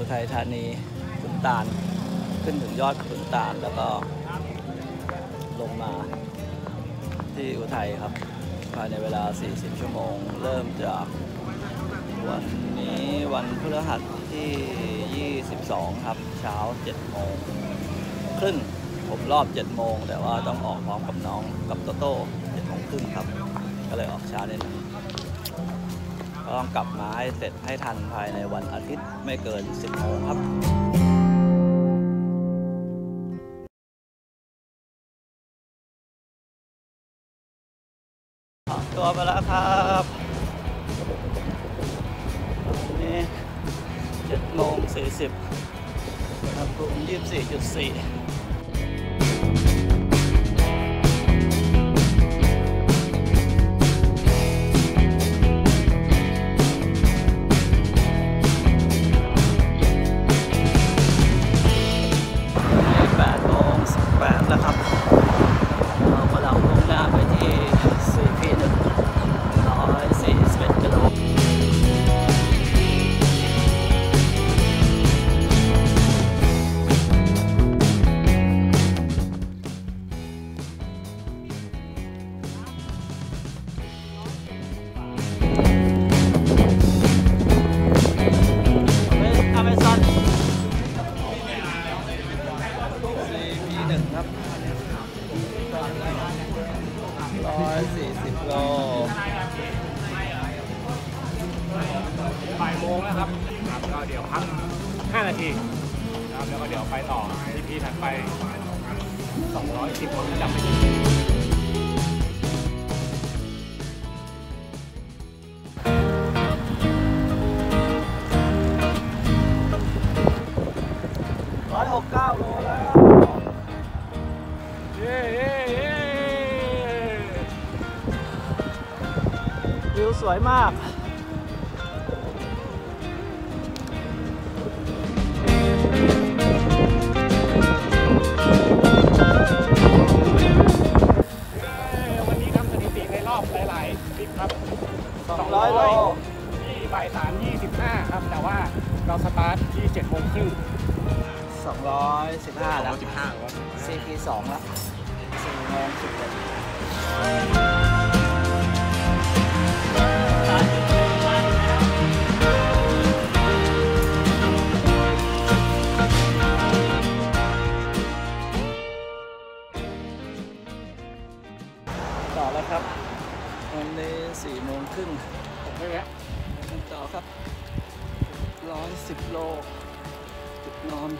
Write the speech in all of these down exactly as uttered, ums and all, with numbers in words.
ทัยธานีขุนตาลขึ้นถึงยอดขุนตาลแล้วก็ลงมาที่อุทัยครับภายในเวลาสี่สิบชั่วโมงเริ่มจากวันนี้วันพฤหัสที่ยี่สิบสองครับเช้าเจ็ดโมงครึ่งผมรอบเจ็ดโมงแต่ว่าต้องออกพร้อมกับน้องกับโตโต้เจ็ดโมงครึ่งครับก็เลยออกช้านิดนึงก็ต้องกลับมาให้เสร็จให้ทันภายในวันอาทิตย์ไม่เกินสิบโมงครับตัวไปแล้วครับนี่เจ็ดโมงสี่สิบอุณหภูมิยี่สิบสี่จุดสี่แปดโมงสิบแปดแล้วครับเรากำลังมุ่งหน้าไปที่ซีพีหนึ่งร้อยสี่สิบเอ็ดกิโลร้อยสี่สิบโลบ่ายโมงแล้วครับครับก็เดี๋ยวพักห้านาทีครับแล้วก็เดี๋ยวไปต่อที่พีถัดไปสองร้อยสิบคนจำไม่ได้ร้อยหกเก้าโลแล้วเย้เย้เย้วิวสวยมากวันนี้ทำสถิติในรอบหลายๆคลิปครับสองร้อยโลที่บ่ายสามยี่สิบห้าครับแต่ว่าเราสตาร์ทที่เจ็ดโมงครึ่งสองร้อยสิบห้าแล้วสิบห้าครับซี พี สองแล้วสี่โมงสิบเอ็ดต่อแล้วครับวันนี้สี่โมงครึ่งผมไม่แวะต่อครับร้อยสิบโลจุดนอน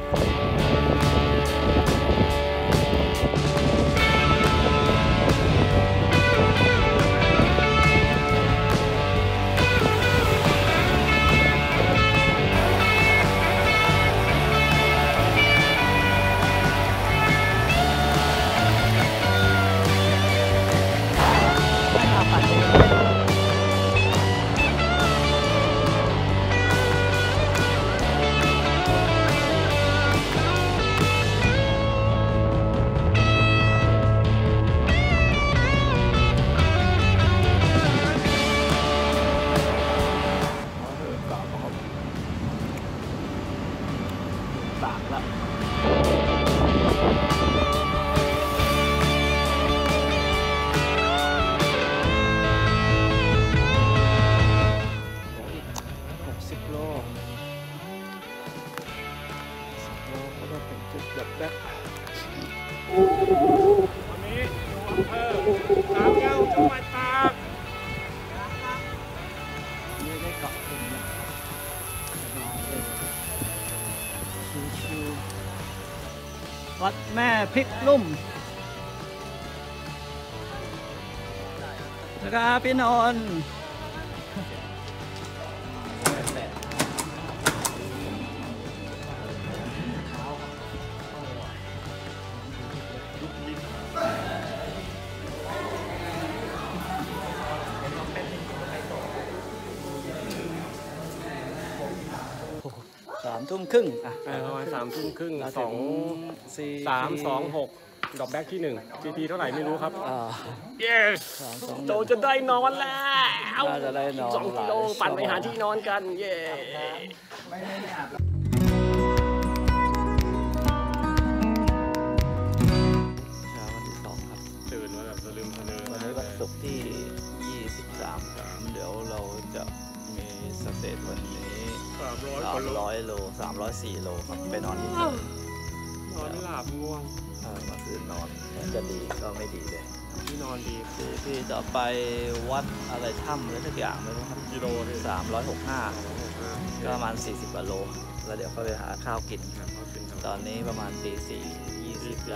ตากแล้วหกสิบโลสิบโลก็ต้องเป็นจุดแบบแบบวันนี้อยู่อำเภอสามแก้วจังหวัดตากไม่ได้เกาะกลุ่มนะชิวๆวัดแม่พริกลุ่มนะครับพี่นนท์สามทุ่มครึ่งอ่ะประมาณสามทุ่มครึ่งสองสี่สามสองหกดอกแบ็กที่หนึ่ง จี พี เท่าไหร่ไม่รู้ครับ yes โตจะได้นอนแล้วจะได้นอนสองกิโลปั่นไปหาที่นอนกันเย้เสนอวันนี้ก็ศุกร์ที่ยี่สิบสามเดี๋ยวเราจะมีสเตจวันนี้สามร้อยสามร้อยโลสามร้อยสี่โลครับไปนอนที่เฉยนอนไม่หลับง่วงเออเมื่อคืนนอนมันจะดีก็ไม่ดีเลยที่นอนดีที่ที่จะไปวัดอะไรถ้ำอะไรสักอย่างไม่รู้ครับกิโลที่สามร้อยหกห้าก็ประมาณสี่สิบกว่าโลแล้วเดี๋ยวก็ไปหาข้าวกินเขากินตอนนี้ประมาณตีสี่ยี่สิบได้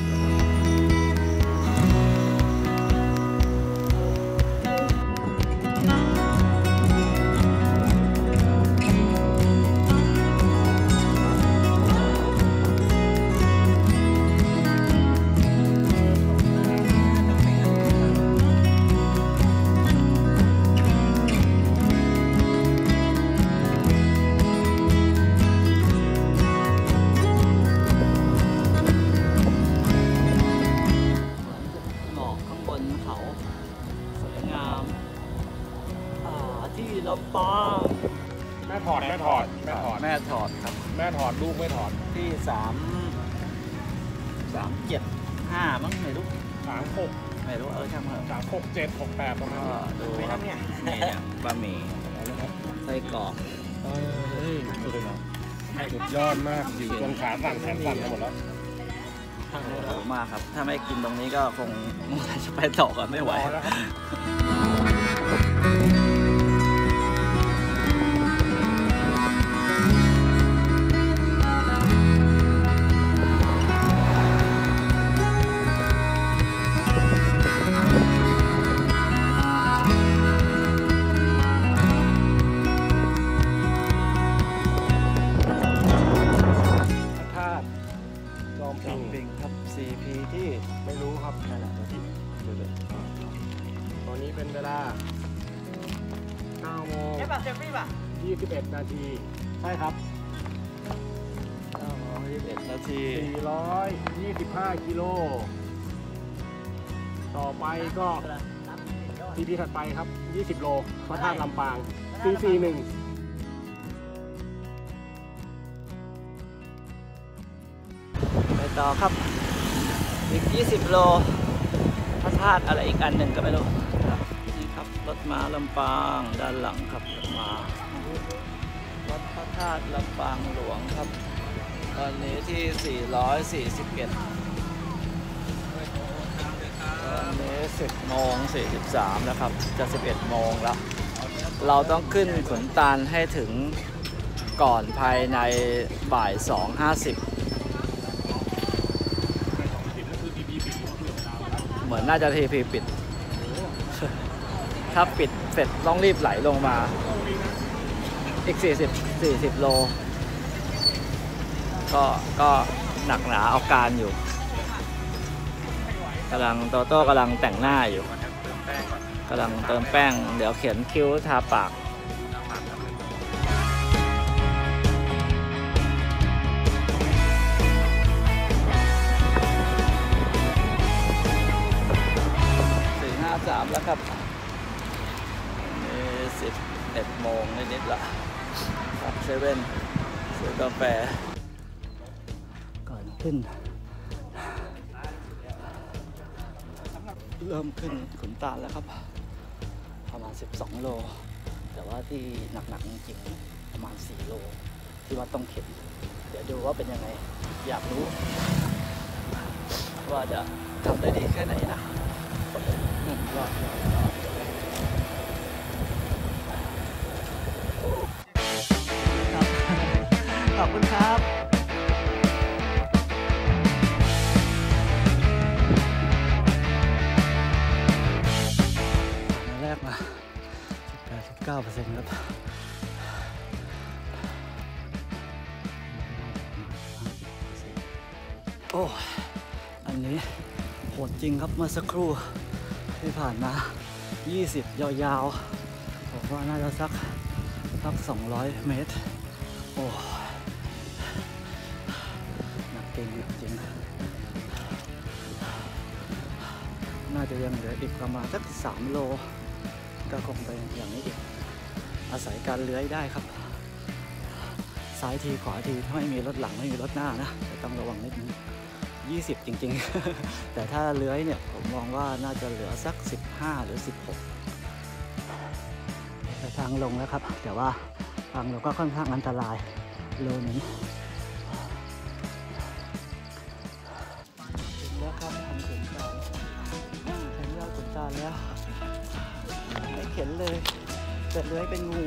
หมอกข้างบนเขาสวยงามอ่าที่ลำปางแม่ถอดแม่ถอดแม่ถอดแม่ถอดครับแม่ถอดลูกไม่ถอดที่สามสามเจ็ดห้ามั้งไม่รู้สามหกไม่รู้เออช่างเถอะสามหกเจ็ดหกแปดประมาณก็นี้ดูครับเนี่ยเนี่ยบะหมี่ไส้กรอกเฮ้ยสุดยอดมากอยู่ตรงขาสั่นแขนสั่นไปหมดแล้วโอ้โหมากครับ ถ้าไม่กินตรงนี้ก็คงจะไปต่อกันไม่ไหวพอแล้วครับ พระธาตุจอมจอปิมงปิงครับ ซี พี ที่ไม่รู้ครับนั่นแหละตัวที่ดูเลยตอนนี้เป็นเวลาเก้าโมงยี่สิบเอ็ดนาที ใช่ครับเก้าโมงยี่สิบเอ็ดนาทีสี่ร้อยยี่สิบห้ากิโล ต่อไปก็ทีพีถัดไปครับ ยี่สิบโลพระธาตุลำปางสี่สี่หนึ่งไปต่อครับ อีก ยี่สิบ โลพระธาตุอะไรอีกอันหนึ่งก็ไม่รู้ครับนี่ครับ รถม้าลำปางด้านหลังครับรถม้าวัดพระธาตุลำปางหลวงครับ ตอนนี้ที่ สี่ร้อยสี่สิบเอ็ด ตอนนี้ สิบโมงสี่สิบสาม แล้วครับ จะ สิบเอ็ดโมงแล้ว เราต้องขึ้นขุนตาลให้ถึงก่อนภายในบ่าย สองห้าสิบ เหมือนน่าจะทีพีปิด ถ้าปิดเสร็จต้องรีบไหลลงมา อีก สี่สิบ สี่สิบ โล ก็ก็หนักหนาเอาการอยู่กำลังโตโต้กำลังแต่งหน้าอยู่กำลังเติมแป้ง เดี๋ยวเขียนคิ้วทาปาก สี่ห้าสามแล้วครับนี่สิบเอ็ดโมงนิดๆละครับเซเว่นซื้อกาแฟ ก่อนขึ้น เริ่มขึ้นขุนตาลแล้วครับ ประมาณ สิบสอง โล แต่ว่าที่หนักๆจริงๆประมาณ สี่ โล ที่ว่าต้องเข็น เดี๋ยวดูว่าเป็นยังไง อยากรู้ ว่าจะทำได้ดีแค่ไหนนะหนึ่งรอบขอบคุณครับแรกมาสิบแปด สิบเก้าเปอร์เซ็นต์ครับโอ้อันนี้โหดจริงครับเมื่อสักครู่ที่ผ่านมา ยี่สิบ ยาวๆผมว่าน่าจะสักสัก สองร้อย เมตร โอ้หนักจริงหนักจริง น่าจะยังเหลืออีกประมาณสัก สาม โล ก็คงไปอย่างนี้อีก อาศัยการเลื้อยได้ครับ ซ้ายทีขวาทีถ้าไม่มีรถหลังไม่มีรถหน้านะแต่ต้องระวังนิดนึงยี่สิบจริงๆ แต่ถ้าเลื้อยเนี่ยผมมองว่าน่าจะเหลือสักสิบห้าหรือสิบหกไปทางลงแล้วครับแต่ว่าทางลงก็ค่อนข้างอันตรายโลนึงถึงแล้วครับทางขุนตาลถึงยอดขุนตาลแล้วไม่เข็นเลยแต่เลื้อยเป็นงู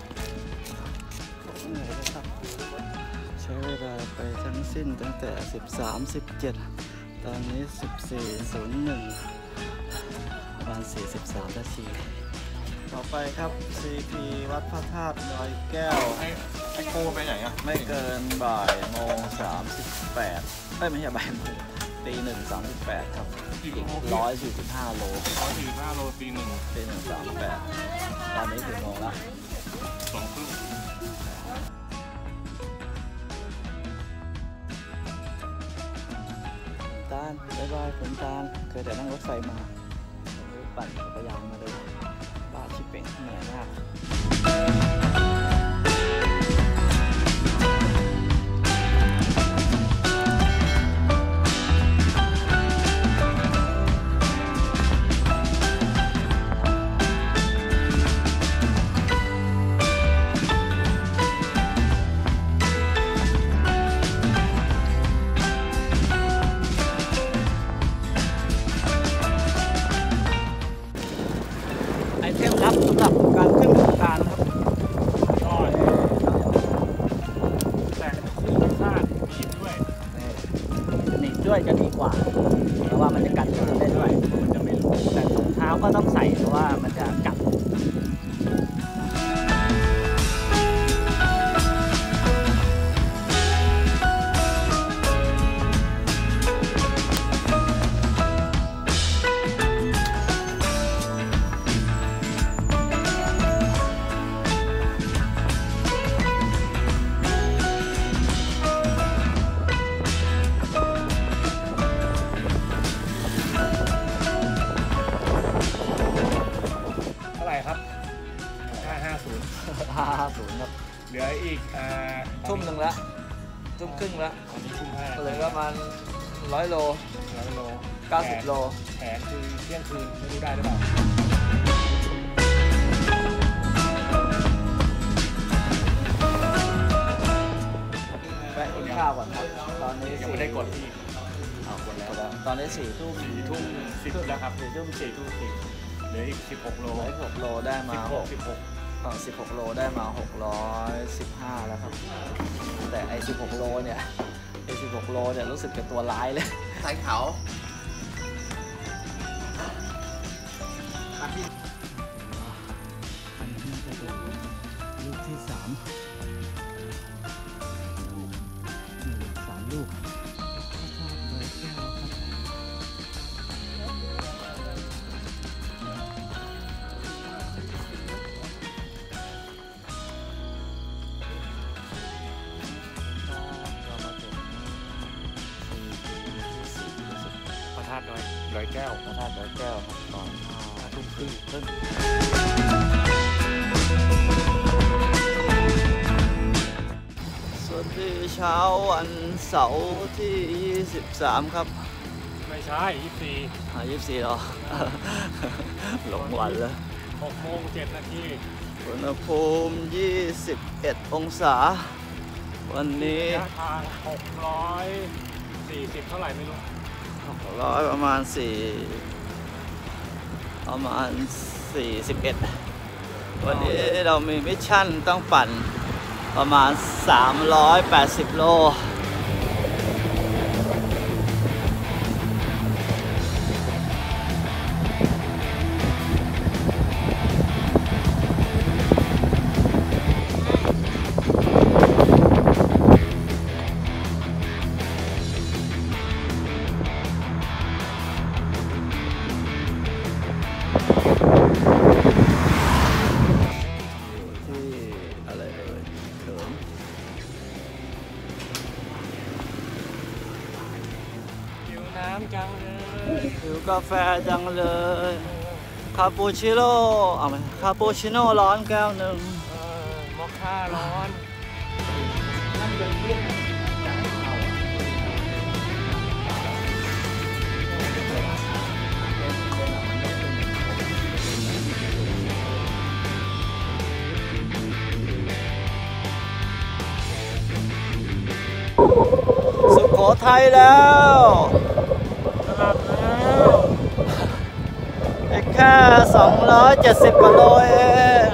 เหนื่อยเลยครับใช้เวลาไปทั้งสิ้นตั้งแต่สิบสาม สิบเจ็ดตอนนี้สิบสี่ ศูนย์หนึ่งประมาณสี่สิบสามนาทีต่อไปครับ ซี พี วัดพระธาตุดอยแก้วไอ้ไอ้โคไปไหนอ่ะไม่เกินบ่ายโมงสามสิบแปดเอ้ยไม่ใช่บ่ายโมงตีหนึ่งสามสิบแปดครับอีกร้อยสี่สิบห้าโลร้อยสี่สิบห้าโลตีหนึ่งตีหนึ่งสามแปดตอนนี้ถึงโมงละสองครึ่งตาลบ๊ายบายฝนตาลเคยแต่นั่งรถไฟมาปั่นจักรยานมาเลยบ้าชิเป่งเหนื่อยมากไอเทมลับสำหรับการขึ้นภูตานครับยอดแต่ขึ้นไม่พลาดหนีบด้วยหนีบด้วยจะดีกว่าเพราะว่ามันจะกันลื่นได้ด้วยมันจะไม่รู้แต่ถุงเท้าก็ต้องใส่เพราะว่ามันจะกัดห้าศูนย์ห้าศูนย์ครับเหลืออีกทุ่มหนึ่งละทุ่มครึ่งละตอนนี้ทุ่มห้าเหลือประมาณร้อยโลร้อยโลเก้าสิบโลแผนคือเที่ยงคืนไม่รู้ได้หรือเปล่าแวะกินข้าวก่อนครับตอนนี้ยังไม่ได้กดที่เอากดแล้วตอนนี้สี่ทุ่มสี่ทุ่มสิบแล้วครับสี่ทุ่มสี่ทุ่มสิบเหลืออีกสิบหกโลสิบหกโลได้มาหกสิบหกต่อสิบหกโลได้มาหกร้อยสิบห้าแล้วครับแต่ไอ้สิบหกโลเนี่ยไอ้สิบหกโลเนี่ยรู้สึกเป็นตัวร้ายเลยสายเขาอันนี้จะเป็นลูกที่สามสามลูกพระธาตุดอยดอยแก้วพระธาตุดอยแก้วครับตอนห้าทุ่มครึ่งครึ่งสวัสดีเช้าวันเสาร์ที่ยี่สิบสามครับไม่ใช่ยี่สิบสี่อ่ายี่สิบสี่หรอหลงวันแล้วหกโมงเจ็ดนาทีอุณหภูมิยี่สิบเอ็ดองศาวันนี้ระยะทางหกร้อยสี่สิบเท่าไหร่ไม่รู้ร้อยประมาณสี่ประมาณสี่สิบเอ็ดวันนี้เรามีมิชชั่นต้องปั่นประมาณสามร้อยแปดสิบโลจังเลยหิวกาแฟจังเลยคาปูชิโน่เอาไหมคาปูชิโน่ร้อนแก้วหนึ่งเออมอคค่าร้อนนั่นเดือดเย็นทัยแล้วสลับแล้วอีกแค่สองร้อยเจ็ดสิบกว่าโลเอง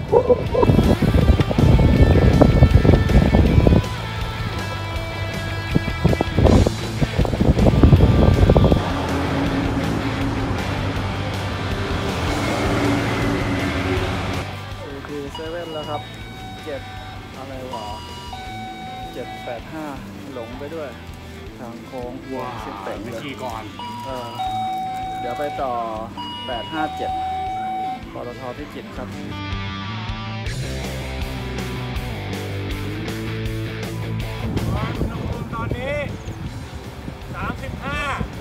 สี่เซเว่นแล้วครับเจ็ดอะไรวะเจ็ดแปดห้าหลงไปด้วยทางโค้งว้าชิบเป่งไปเลยขี่ก่อนเออเดี๋ยวไปต่อแปดห้าเจ็ดปตทพิจิตรครับตอนนี้สามสิบห้า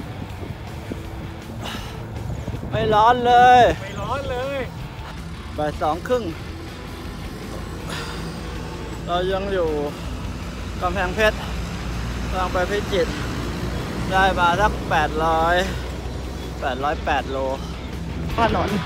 ไม่ร้อนเลยไม่ร้อนเลยบ่ายสองครึ่งเรายังอยู่กำแพงเพชรกำลังไปพิจิตรได้มาสักแปดร้อยแปดร้อยแปดโลถนน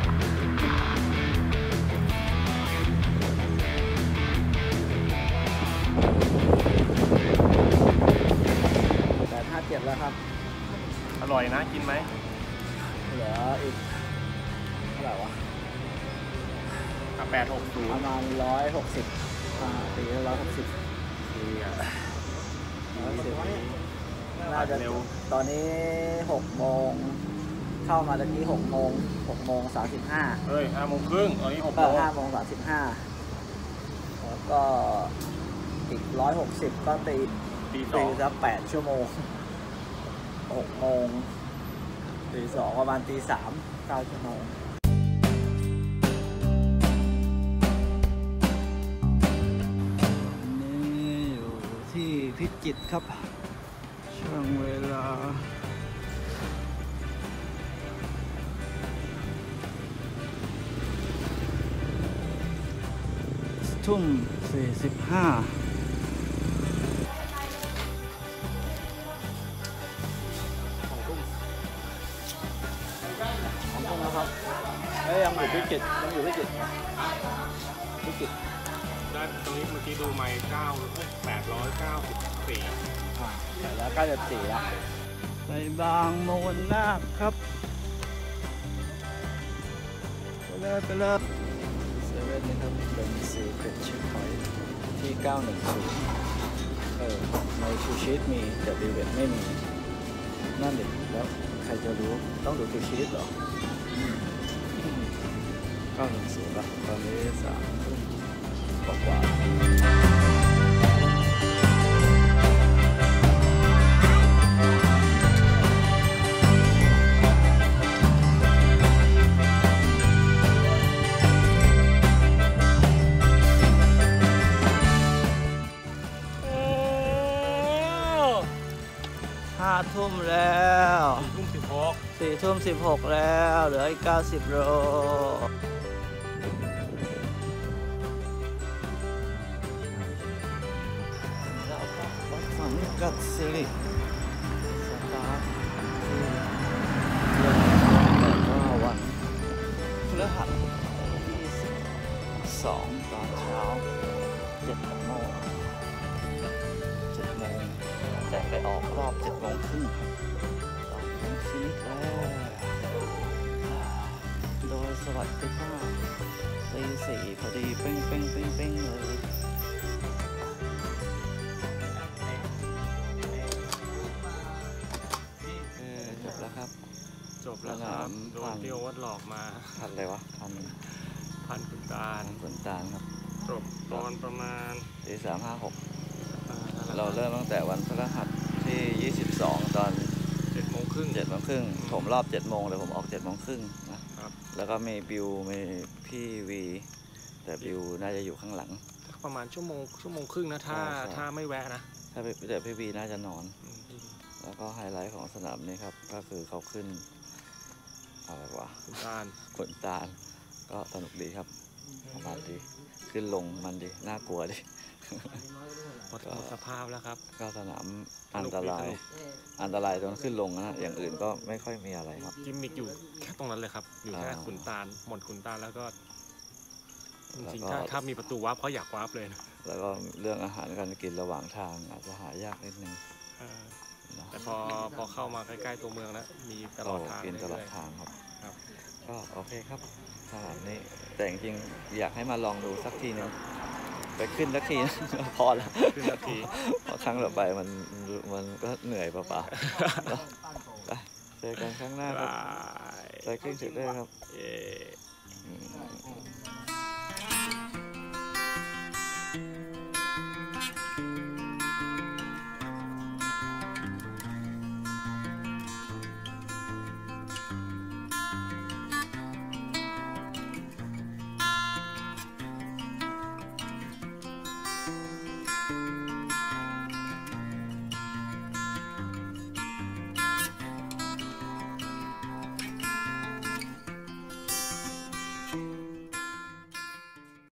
แปดห้าเจ็ดแล้วครับอร่อยนะกินไหมเหลืออีกเท่าไหร่วะกับแปดหกศูปนระย์มาณร้อยหกสิบตีร้อยหกสิบดีอ่ะร้อยสิบน่าน่าจะจะเร็วตอนนี้หกโมงเข้ามาตะกี้หกโมงหกโมงสามสิบห้าเฮ้ยห้าโมงครึ่งตอนนี้หกก็โมงห้าโมงสามสิบห้าแล้วก็อีกร้อยหกสิบก็ตีตีสตีองสักแปดชั่วโมงหกโมงตีสองประมาณตีสามเก้าชั่วโมงนี่อยู่ที่พิจิตรครับช่วงเวลาทุ่มสี่สิบห้าของทุ่มนะครับเอ้ยยังอยู่พิจิตรยังอยู่พิจิตรพิจิตรด้านตรงนี้เมื่อกี้ดูไมค์เก้าแปดร้อยเก้าสิบสี่อ่าแต่แล้วก็จะสี่ละไปบางมูลนาคครับไปเลยไปเลยเซเว่นนี่ครับเป็นซีเครตเช็คพอยท์ที่เก้าหนึ่งศูนย์เออในชูชีตมีแต่ดีเวทไม่มีนั่นเด็กแล้วใครจะรู้ต้องดูชูชีตเหรอเก้าหนึ่งศูนย์ละตอนนี้สามทุ่มกว่าห้าทุ่มแล้วทุ่มสิบหกสี่ทุ่มสิบหกแล้วเหลืออีกเก้าสิบโลวัดสังกัดสิริสตาร์ทที่เดือนแปดเก้าวันพฤหัสที่สิบสองตอนเช้าเจ็ดโมงเจ็ดโมงแต่ไปออกรอบเจ็ดโมงครึ่งตอนนี้ฟินิชแล้วโดยสวัสดิภาพตีสี่พอดีเป้งเป้งเป้งเป้งเลยเออจบแล้วครับจบแล้วครับโดนพี่โอ๊ตหลอกมาพันอะไรวะพันพันขุนตาลขนตาลครับจบตอนประมาณตีสามห้าหกอ่านั่นแหละเราเริ่มตั้งแต่วันพฤหัสที่ยี่สิบสองตอนเจ็ดโมงครึ่งเจ็ดโมงครึ่งผมรอบเจ็ดโมงแต่ผมออกเจ็ดโมงครึ่งนะครับ แล้วก็มีบิวมีพี่วีแต่บิวน่าจะอยู่ข้างหลังประมาณชั่วโมงชั่วโมงครึ่งนะถ้าใช่ใช่ถ้าไม่แวะนะถ้าพี่แต่พี่วีน่าจะนอนอืมแล้วก็ไฮไลท์ของสนามนี้ครับก็คือเขาขึ้นอะไรวะขุนตาลขนตาลก็สนุกดีครับประมาณดีขึ้นลงมันดีน่ากลัวดิหมดหมดสภาพแล้วครับก็สนามอันตรายอันตรายตรงขึ้นลงนะอย่างอื่นก็ไม่ค่อยมีอะไรครับกิมมิกอยู่แค่ตรงนั้นเลยครับ อยู่แค่อ่าขุนตาลหมดขุนตาลแล้วก็จริงแล้วก็ๆถ้าถ้ามีประตูวาร์ปเขาอยากวาร์ปเลยนะแล้วก็เรื่องอาหารการกินระหว่างทางอาจจะหายากนิดนึงอเออแต่พอพอเข้ามาใกล้ๆตัวเมืองแล้วมีตลอดทางกินตลอดเรื่ยทางครับๆครับก็โอเคครับสถานนี้แต่จริงๆอยากให้มาลองดูสักทีหนึงไปขึ้นสักทีนะ พอแล้วขึ้นสักทีเพราะครั้งต่อไปมันมันก็เหนื่อยเปล่าๆ ไปเจอกันครั้งหน้าครับบายไปขึ้นจุดได้ครับเย้อืม